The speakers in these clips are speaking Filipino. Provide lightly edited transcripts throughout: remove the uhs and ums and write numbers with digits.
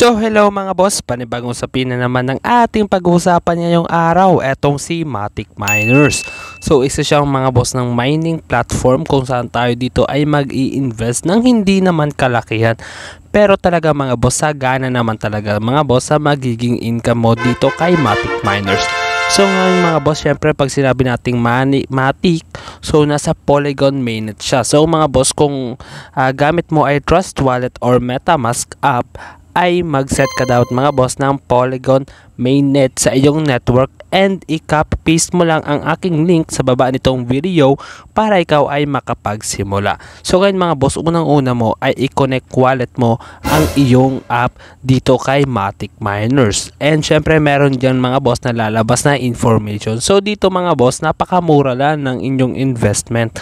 So hello mga boss, panibagong usapin na naman ng ating pag-uusapan ngayong araw, etong si Matic Miners. So isa siyang mga boss ng mining platform kung saan tayo dito ay mag-i-invest ng hindi naman kalakihan. Pero talaga mga boss, sagana naman talaga mga boss sa magiging income mo dito kay Matic Miners. So ngayon mga boss, syempre pag sinabi nating Matic, so nasa Polygon mainnet siya. So mga boss, kung gamit mo ay Trust Wallet or MetaMask app, ay mag-set ka daw mga boss ng Polygon mainnet sa iyong network and i-copy paste mo lang ang aking link sa baba nitong video para ikaw ay makapagsimula. So ngayon mga boss, unang-una mo ay i-connect wallet mo ang iyong app dito kay Matic Miners. And syempre meron dyan mga boss na lalabas na information. So dito mga boss, napakamura lang ng inyong investment.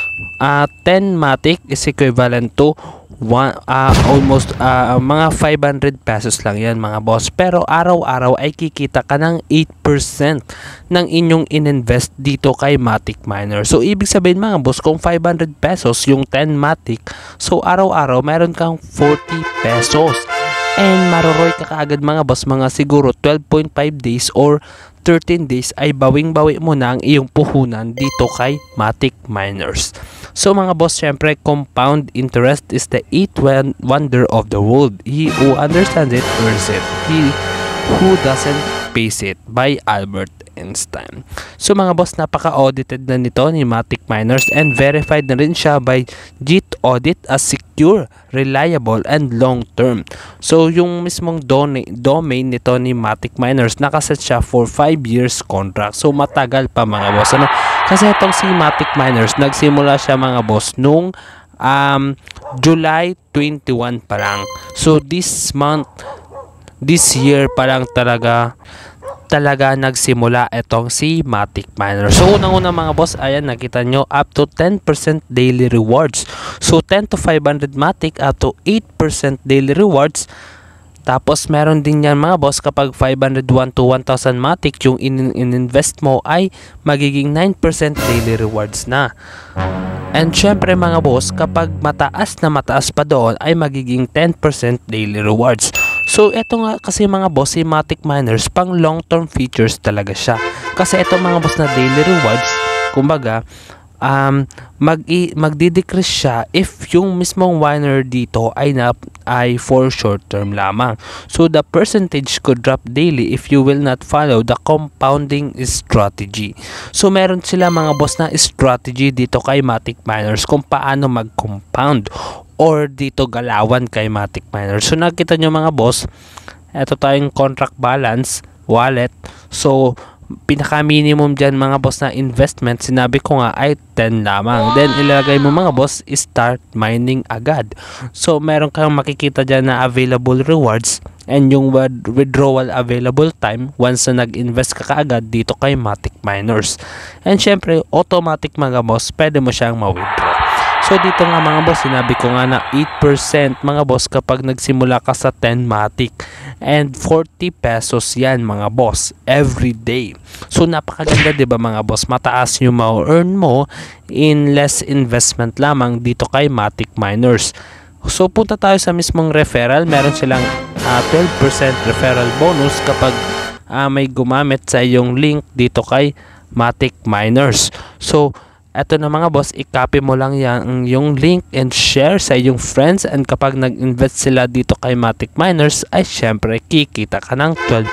10 Matic is equivalent to almost mga 500 pesos lang yan mga boss, pero araw-araw ay kikita ka ng 8% ng inyong ininvest dito kay Matic Miner. So ibig sabihin mga boss, kung 500 pesos yung 10 Matic, so araw-araw meron kang 40 pesos and maroroy ka kaagad mga boss, mga siguro 12.5 days or 13 days ay bawing-bawi mo na ang iyong puhunan dito kay Matic Miners. So mga boss, syempre compound interest is the eighth wonder of the world. He who understands it earns it. He who doesn't pays it, by Albert Einstein. So mga boss, napaka-audited na nito ni Matic Miners and verified na rin siya by JIT Audit as secure, reliable, and long-term. So yung mismong domain nito ni Matic Miners, nakaset siya for 5 years contract. So matagal pa mga boss. Kasi itong si Matic Miners, nagsimula siya mga boss nung July 21 pa lang. So this year pa lang talaga nagsimula itong si Matic Miner. So unang-una mga boss, ayan nakita nyo, up to 10% daily rewards. So 10 to 500 Matic, up to 8% daily rewards. Tapos meron din yan mga boss, kapag 501 to 1,000 Matic yung in-invest mo ay magiging 9% daily rewards na. And syempre mga boss, kapag mataas pa doon ay magiging 10% daily rewards. So eto nga kasi mga boss, si Matic Miners pang long term features talaga siya. Kasi eto mga boss na daily rewards, kumbaga magdi-decrease siya if yung mismong miner dito ay for short term lamang. So the percentage could drop daily if you will not follow the compounding strategy. So meron sila mga boss na strategy dito kay Matic Miners kung paano mag-compound or dito galawan kay Matic Miners. So nakita nyo mga boss, eto tayong contract balance wallet. So pinaka minimum dyan mga boss na investment, sinabi ko nga ay 10 lamang. Then ilalagay mo mga boss, start mining agad. So meron kang makikita dyan na available rewards and yung withdrawal available time once na nag-invest ka kaagad dito kay Matic Miners. And syempre automatic mga boss, pwede mo siyang ma-withdraw. So dito nga mga boss, sinabi ko nga na 8% mga boss kapag nagsimula ka sa 10 Matic. And 40 pesos yan mga boss every day. So napakaganda, 'di ba mga boss? Mataas yung ma-earn mo in less investment lamang dito kay Matic Miners. So punta tayo sa mismong referral. Meron silang 12% referral bonus kapag may gumamit sa iyong link dito kay Matic Miners. So eto na mga boss, i-copy mo lang yung link and share sa iyong friends, and kapag nag-invest sila dito kay Matic Miners ay syempre kikita ka ng 12%.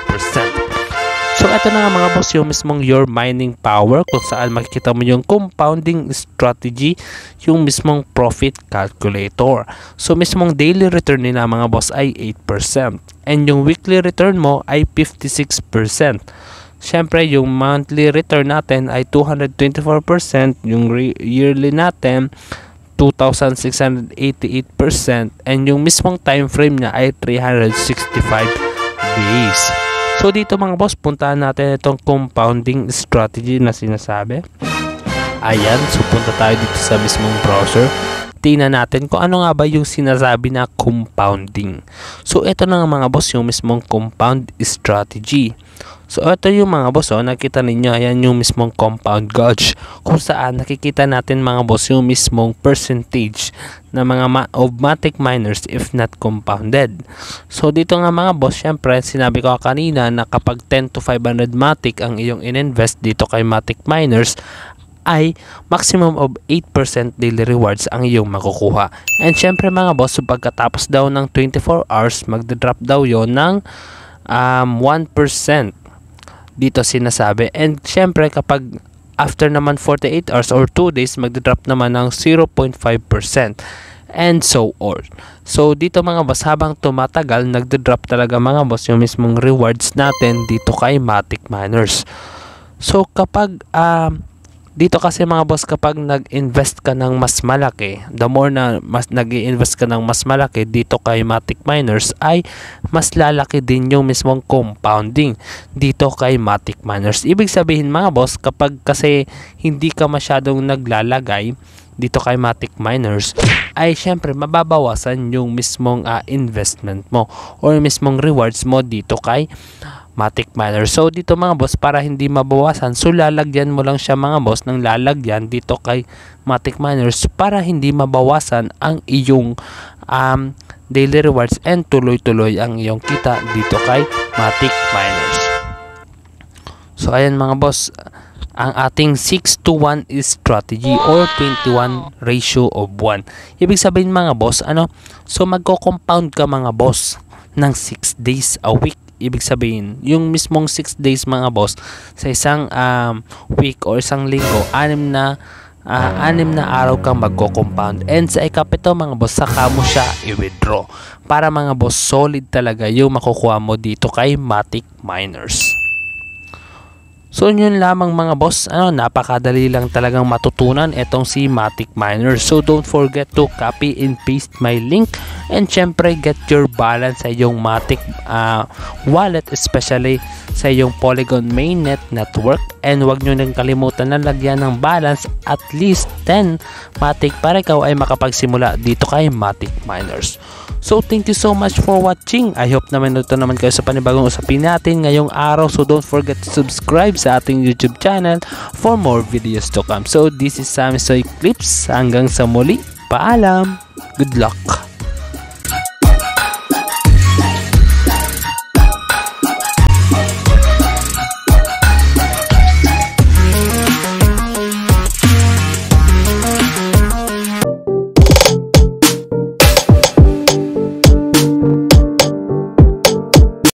So eto na nga mga boss, yung mismong your mining power kung saan makikita mo yung compounding strategy, yung mismong profit calculator. So mismong daily return nila mga boss ay 8% and yung weekly return mo ay 56%. Siyempre, yung monthly return natin ay 224%, yung yearly natin 2,688%, and yung mismong time frame niya ay 365 days. So dito mga boss, puntahan natin itong compounding strategy na sinasabi. Ayan, so punta tayo dito sa mismong browser. tingnan natin kung ano nga ba yung sinasabi na compounding. So ito na nga mga boss yung mismong compound strategy. So ito yung mga boss, nakita ninyo, ayan yung mismong compound gauge kung saan nakikita natin mga boss yung mismong percentage na mga of Matic miners if not compounded. So dito nga mga boss, syempre sinabi ko kanina na kapag 10 to 500 Matic ang iyong ininvest dito kay Matic miners, ay maximum of 8% daily rewards ang iyong makukuha. And syempre mga boss, so pagkatapos daw ng 24 hours, magdadrop daw yon ng 1% dito sinasabi. And syempre kapag after naman 48 hours or 2 days, magdadrop naman ng 0.5%. And so on. So dito mga boss, habang tumatagal, nagdadrop talaga mga boss yung mismong rewards natin dito kay Matic miners. So kapag dito kasi mga boss, kapag nag-invest ka ng mas malaki, the more na mas nag-i-invest ka ng mas malaki dito kay Matic miners, ay mas lalaki din yung mismong compounding dito kay Matic miners. Ibig sabihin mga boss, kapag kasi hindi ka masyadong naglalagay dito kay Matic miners, ay syempre mababawasan yung mismong investment mo or mismong rewards mo dito kay Matic miners. So dito mga boss, para hindi mabawasan, so lalagyan mo lang siya mga boss ng lalagyan dito kay Matic miners para hindi mabawasan ang iyong daily rewards and tuloy-tuloy ang iyong kita dito kay Matic miners. So ayan mga boss, ang ating 6-to-1 strategy or 21 ratio of 1. Ibig sabihin mga boss, so magko-compound ka mga boss ng 6 days a week. Ibig sabihin, yung mismong 6 days mga boss, sa isang week or isang linggo, 6 na araw kang magko-compound. And sa ikapito mga boss, saka mo siya i-withdraw. Para mga boss, solid talaga yung makukuha mo dito kay Matic miners. So yun lamang mga boss, napakadali lang talagang matutunan itong si Matic miners. So don't forget to copy and paste my link and syempre get your balance sa iyong Matic wallet, especially sa iyong Polygon mainnet network. And wag nyo nang kalimutan na lagyan ng balance at least 10 Matic para ikaw ay makapagsimula dito kay Matic miners. So thank you so much for watching. I hope naman ito naman kayo sa panibagong usapin natin ngayong araw. So don't forget to subscribe sa ating YouTube channel for more videos to come. So this is Sammy Soy Clips. Hanggang sa muli. Paalam. Good luck.